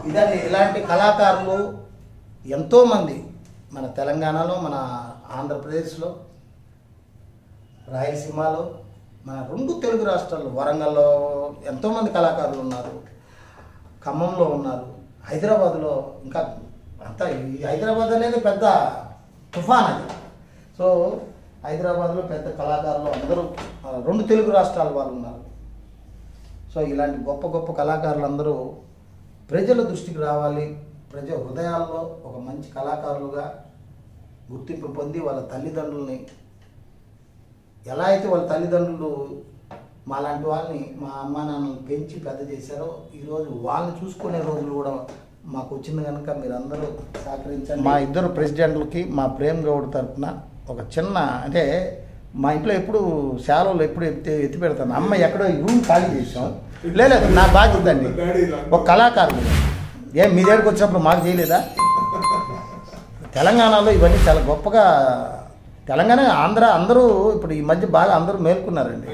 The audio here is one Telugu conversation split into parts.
ఇదని ఇలాంటి కళాకారులు ఎంతోమంది మన తెలంగాణలో, మన ఆంధ్రప్రదేశ్లో, రాయలసీమలో, మన 2 తెలుగు రాష్ట్రాల్లో, వరంగల్లో ఎంతోమంది కళాకారులు ఉన్నారు, ఖమ్మంలో ఉన్నారు, హైదరాబాద్లో ఇంకా అంతా. ఈ హైదరాబాద్ అనేది పెద్ద తుఫాన్ అది. సో హైదరాబాద్లో పెద్ద కళాకారులు అందరూ 2 తెలుగు రాష్ట్రాల వాళ్ళు ఉన్నారు. సో ఇలాంటి గొప్ప గొప్ప కళాకారులందరూ ప్రజల దృష్టికి రావాలి. ప్రజల హృదయాల్లో ఒక మంచి కళాకారులుగా గుర్తింపు పొంది వాళ్ళ తల్లిదండ్రుల్ని ఎలా అయితే వాళ్ళ తల్లిదండ్రులు మాలాంటి వాళ్ళని, మా అమ్మ నాన్నలు పెంచి పెద్ద చేశారో, ఈరోజు వాళ్ళని చూసుకునే రోజులు కూడా మాకు వచ్చింది కనుక మీరందరూ సహకరించండి. మా ఇద్దరు ప్రెసిడెంట్లకి మా ప్రేమ్ గౌడ్ తరఫున ఒక చిన్న, అంటే మా ఇంట్లో ఎప్పుడు శాలలో ఎప్పుడు ఎత్తి పెడతాను. అమ్మ ఎక్కడో రూమ్ ఖాళీ చేసాం. లేదు, నా బాధ్యత అండి. ఒక కళాకారుడు మీ దగ్గరికి వచ్చినప్పుడు మాకు చేయలేదా? తెలంగాణలో ఇవన్నీ చాలా గొప్పగా, తెలంగాణ, ఆంధ్ర అందరూ ఇప్పుడు ఈ మధ్య బాగా అందరూ మేల్కొన్నారండి.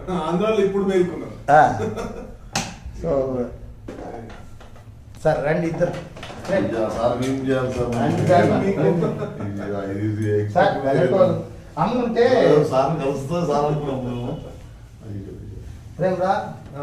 సో సార్ రండి ఇద్దరు. అమ్ముంటే ప్రేమ్ రా.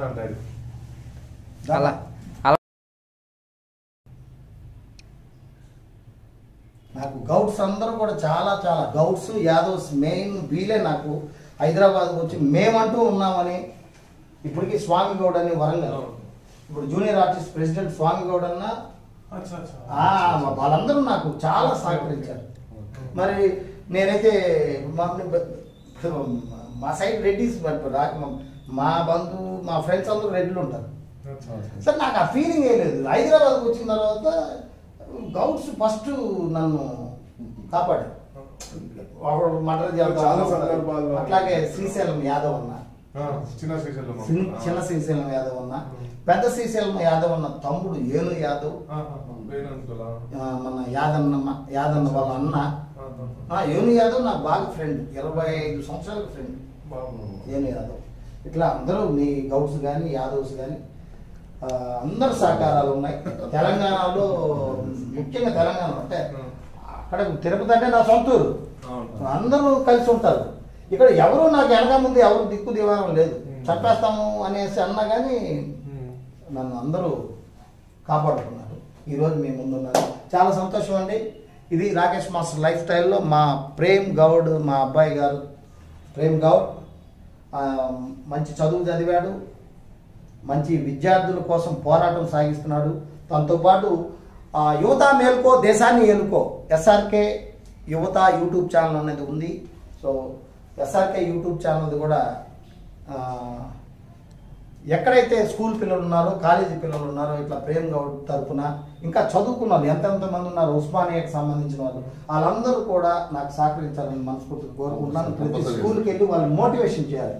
నాకు గౌడ్స్ అందరూ కూడా చాలా చాలా, గౌడ్స్, యాదవ్స్ మెయిన్ వీలే నాకు హైదరాబాద్కి వచ్చి మేమంటూ ఉన్నామని. ఇప్పటికీ స్వామి గౌడ్ అని వరంగల్, ఇప్పుడు junior artist president Swamy Goud అన్న, వాళ్ళందరూ నాకు చాలా సహకరించారు. మరి నేనైతే మా సైడ్ రెడ్డిస్, మా బంధువు, మా ఫ్రెండ్స్ అందరూ రెడ్లు ఉంటారు. సార్ నాకు ఆ ఫీలింగ్ ఏ లేదు. హైదరాబాద్కి వచ్చిన తర్వాత గౌడ్స్ ఫస్ట్ నన్ను కాపాడారు. మటర్ చేద్దాం. అట్లాగే శ్రీశైలం యాదవ్ అన్న, చిన్న శ్రీశైలం యాదవ్ అన్న, పెద్ద శ్రీశైలం యాదవ్ అన్న తమ్ముడు ఏను యాదవ్, మన యాదన్న వాళ్ళ అన్న ఏను యాదవ్ నాకు బాగా ఫ్రెండ్, 25 సంవత్సరాల ఫ్రెండ్ ఏను యాదవ్. ఇట్లా అందరూ మీ గౌడ్స్ కానీ యాదవ్స్ కానీ అందరు సహకారాలు ఉన్నాయి. తెలంగాణలో ముఖ్యంగా తెలంగాణ అంటే అక్కడ తిరుపతి అంటే నా సొంతూరు, అందరూ కలిసి ఉంటారు. ఇక్కడ ఎవరు నాకు వెనక ముందు ఎవరు దిక్కు దివానం లేదు. చంపేస్తాము అనేసి అన్నా కానీ నన్ను అందరూ కాపాడుతున్నారు. ఈరోజు మీ ముందున్నారు, చాలా సంతోషం అండి. ఇది రాకేష్ మాస్టర్ లైఫ్ స్టైల్లో మా ప్రేమ్ గౌడ్, మా అబ్బాయి గారు ప్రేమ్ గౌడ్. మంచి చదువు చదివాడు, మంచి విద్యార్థుల కోసం పోరాటం సాగిస్తున్నాడు. దాంతోపాటు యువత మేలుకో దేశాన్ని ఏలుకో ఎస్ఆర్కే యువత యూట్యూబ్ ఛానల్ అనేది ఉంది. సో ఎస్ఆర్కే యూట్యూబ్ ఛానల్ కూడా ఎక్కడైతే స్కూల్ పిల్లలు ఉన్నారో, కాలేజీ పిల్లలు ఉన్నారో, ఇట్లా ప్రేమ్ గౌడ్ తరఫున ఇంకా చదువుకున్న వాళ్ళు ఎంతమంది ఉన్నారు, ఉస్మానియాకి సంబంధించిన వాళ్ళు, వాళ్ళందరూ కూడా నాకు సహకరించాలని మనస్ఫూర్తిగా కోరుకుంటున్నాను. ప్రతి స్కూల్కి వెళ్ళి వాళ్ళు మోటివేషన్ చేయాలి.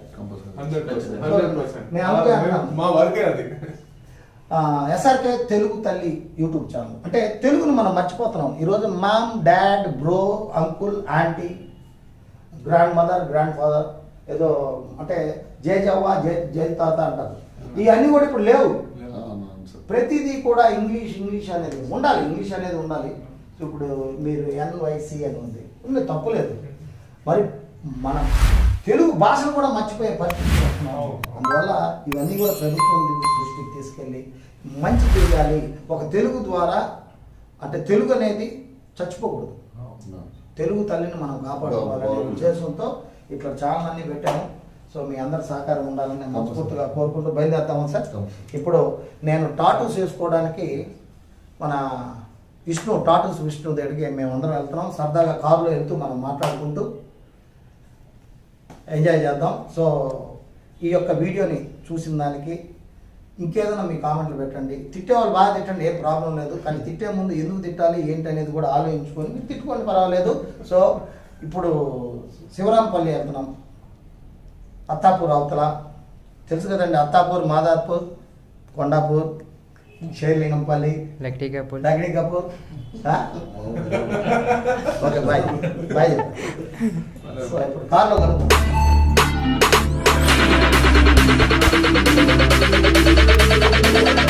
ఎస్ఆర్కే తెలుగు తల్లి యూట్యూబ్ ఛానల్ అంటే తెలుగును మనం మర్చిపోతున్నాం. ఈరోజు mom, dad, bro, uncle, aunty, grandmother, grandfather, ఏదో అంటే జయజవ్వ, జయ తాత అంటారు. ఇవన్నీ కూడా ఇప్పుడు లేవు. ప్రతిదీ కూడా ఇంగ్లీష్ అనేది ఉండాలి, ఇంగ్లీష్ అనేది ఉండాలి. ఇప్పుడు మీరు ఎన్వైసి అని ఉంది, తప్పులేదు. మరి మన తెలుగు భాషను కూడా మర్చిపోయే పరిస్థితి వస్తున్నాం. అందువల్ల ఇవన్నీ కూడా ప్రభుత్వం దృష్టికి తీసుకెళ్ళి మంచి చేయాలి. ఒక తెలుగు ద్వారా అంటే తెలుగు అనేది చచ్చిపోకూడదు, తెలుగు తల్లిని మనం కాపాడుకోవాలనే ఉద్దేశంతో ఇట్లా ఛానల్ అన్ని పెట్టాము. సో మీ అందరి సహకారం ఉండాలని నేను మనస్ఫూర్తిగా కోరుకుంటూ బయలుదేరుతాము సార్. ఇప్పుడు నేను టాటూస్ వేసుకోవడానికి మన టాటూస్ విష్ణు దగ్గరికి మేమందరం వెళ్తున్నాం. సరదాగా కారులో వెళ్తూ మనం మాట్లాడుకుంటూ ఎంజాయ్ చేద్దాం. సో ఈ యొక్క వీడియోని చూసిన దానికి ఇంకేదైనా మీ కామెంట్లు పెట్టండి. తిట్టేవాళ్ళు బాగా తిట్టండి, ఏం ప్రాబ్లం లేదు. కానీ తిట్టే ముందు ఎందుకు తిట్టాలి ఏంటి అనేది కూడా ఆలోచించుకొని మీరు తిట్టుకోండి, పర్వాలేదు. సో ఇప్పుడు శివరాంపల్లి వెళ్తున్నాం, అత్తాపూర్ అవతల తెలుసు కదండి. Attapur, Madhapur, Kondapur, Serilingampally, Lakdi Kapur. Okay bye bye. So ఇప్పుడు కార్లో కలుగుతాం.